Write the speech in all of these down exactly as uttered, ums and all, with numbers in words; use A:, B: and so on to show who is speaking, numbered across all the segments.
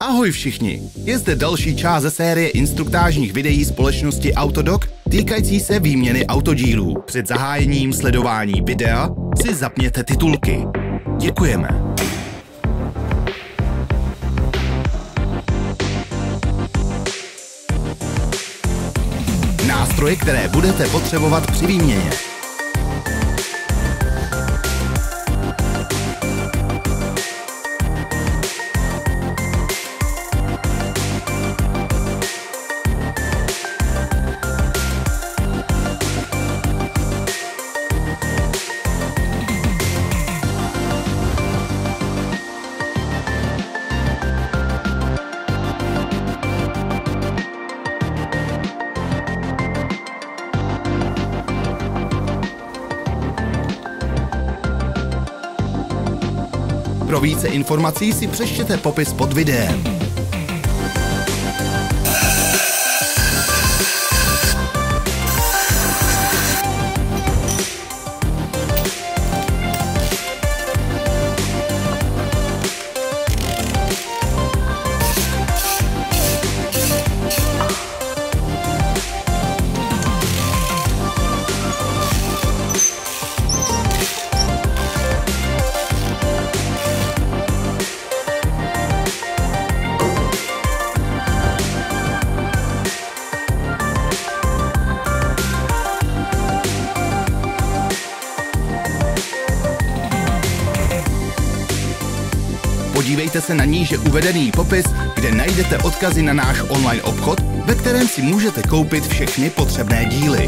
A: Ahoj všichni, je zde další část ze série instruktážních videí společnosti Autodoc týkající se výměny autodílů. Před zahájením sledování videa si zapněte titulky. Děkujeme. Nástroje, které budete potřebovat při výměně. Pro více informací si přečtěte popis pod videem. Podívejte se na níže uvedený popis, kde najdete odkazy na náš online obchod, ve kterém si můžete koupit všechny potřebné díly.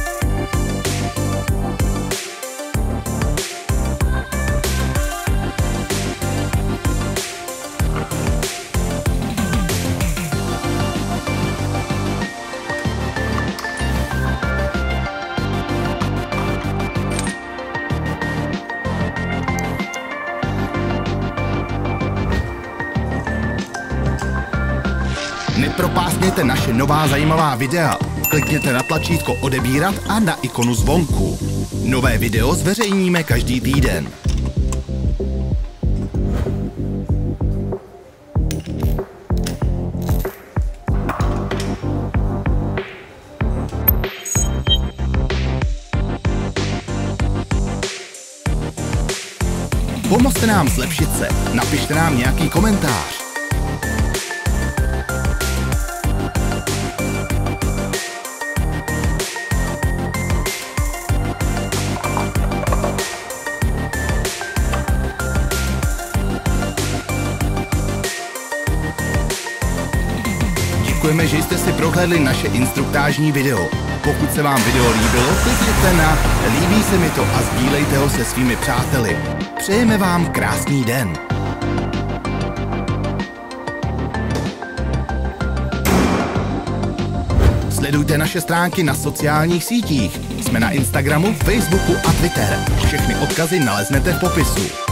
A: Nepropásněte naše nová zajímavá videa. Klikněte na tlačítko odebírat a na ikonu zvonku. Nové video zveřejníme každý týden. Pomozte nám zlepšit se. Napište nám nějaký komentář. Děkujeme, že jste si prohlédli naše instruktážní video. Pokud se vám video líbilo, klikněte na líbí se mi to a sdílejte ho se svými přáteli. Přejeme vám krásný den. Sledujte naše stránky na sociálních sítích. Jsme na Instagramu, Facebooku a Twitter. Všechny odkazy naleznete v popisu.